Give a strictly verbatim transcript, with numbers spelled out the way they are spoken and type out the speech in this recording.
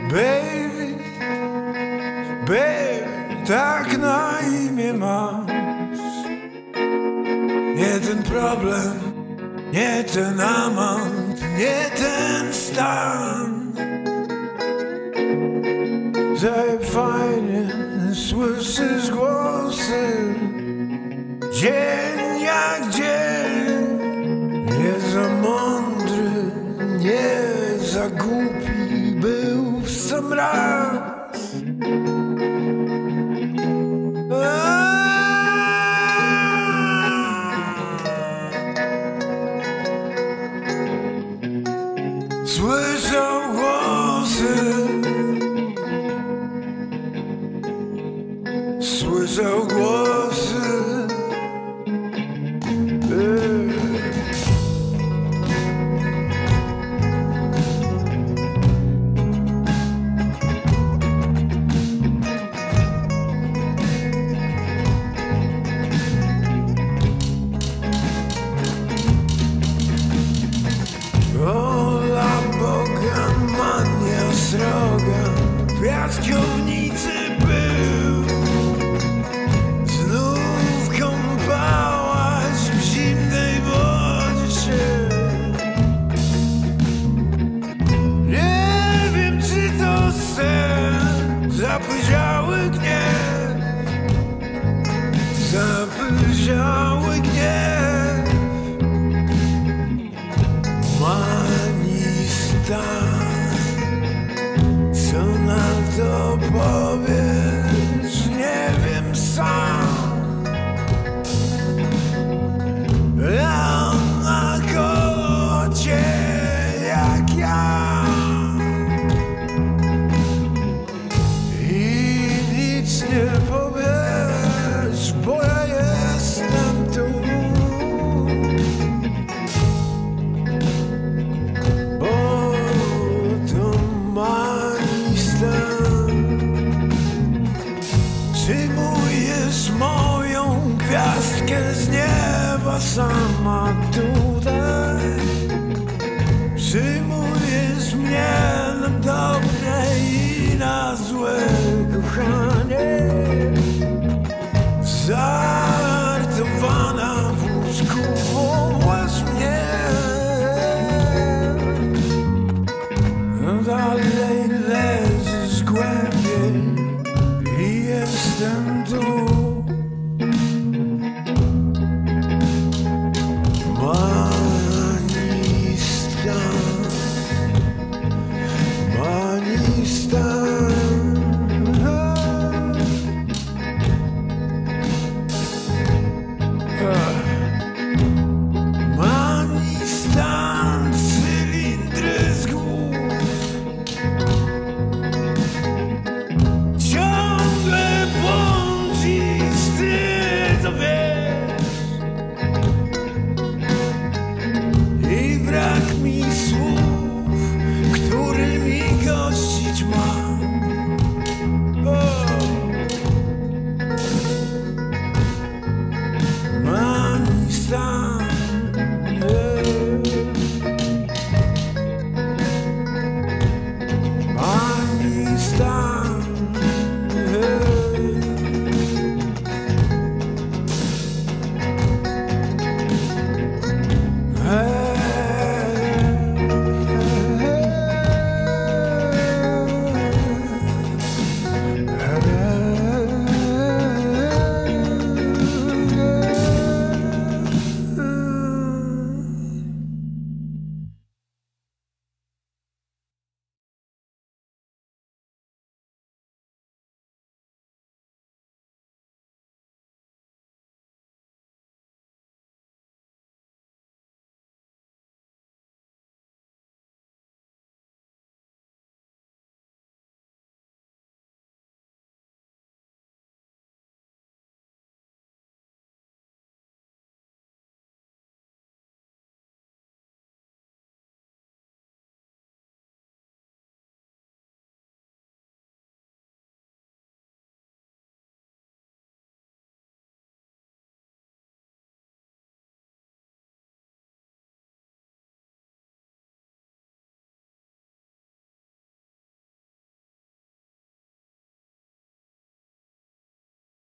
Baby, baby, tak na imię masz. Nie ten problem, nie ten amant, nie ten stan. Tak fajnie słyszysz głosy, dzień jak dzień. Nie za mądry, nie za głupi był w sam raz. Słyszał głosy, słyszał głosy. Ola Boga, mania sroga, w piaskownicy był. Znów kąpałaś w zimnej wodzie się. Nie wiem, czy to sen, zapłyciały gniew, zapłyciały gniew. Manii stan, co na to powiesz, nie wiem sam. Ja na kocie jak ja i nic nie powiesz, bo ja jestem tu. Przyjmujesz moją gwiazdkę z nieba samą.